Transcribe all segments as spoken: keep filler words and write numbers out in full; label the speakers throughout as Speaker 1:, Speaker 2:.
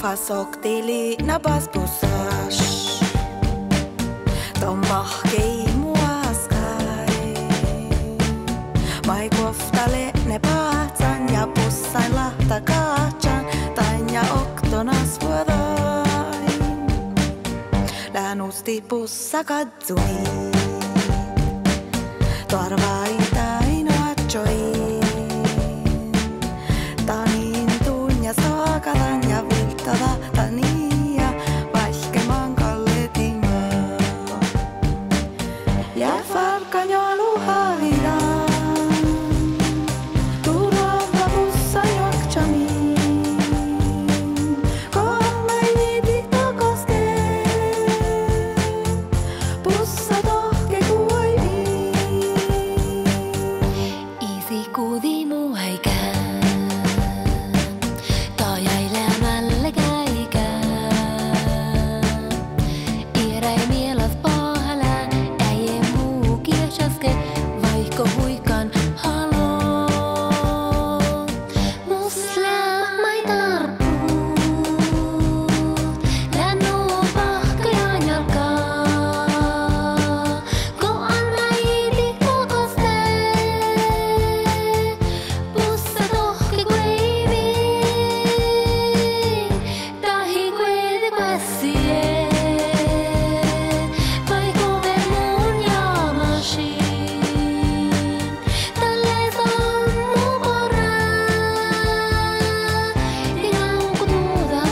Speaker 1: pasok tili na basbusas Tommahkei muaskai Mai koftale ne paatsan ja pussain lahta kaatsan Tanja oktonas vuodain Länusti pussa katsui Torvain tain vaatsoin Tanin tunja saakalan ja viltava tania Vaihkemaan kalletingaa Ja farkan jo luhaidaan Turvalta pussa juoksamiin Kolmai tihto koskee Pussa tohke kuoimiin
Speaker 2: Isi kuudi muu aikään Toijailemälle käikään Iäräi mielas pahalään Äie muu kieshaske Vaikko huikan haloo Muslaa mai tarpuu Lännu pahkajaan jalkaa Koan mai tihto kostee Pussa tohke kuimiin Tahi kuede passie Vai kove muun jaamasiin Tälles on muu porraa Inau kutuuta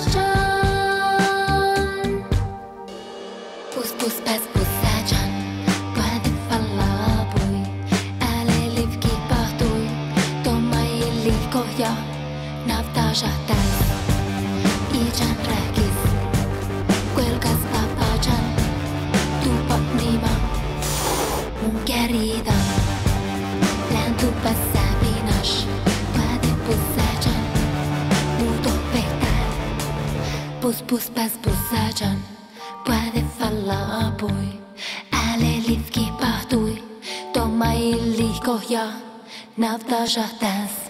Speaker 2: vastaan Pus pus päs pussajan Puhati fallaapui Ääle livki pahtui Tommai liikoja Naftaa shahtäis Ijan räkis Kuelkas papajan Tupa nima Mun käritä Lään tupas säpinas Puhati pussajan Muuto pehtää Pus pus päs pussajan Puhati fallaapui Ääle livki pahtui Tommai liikoja Naftaa shahtäis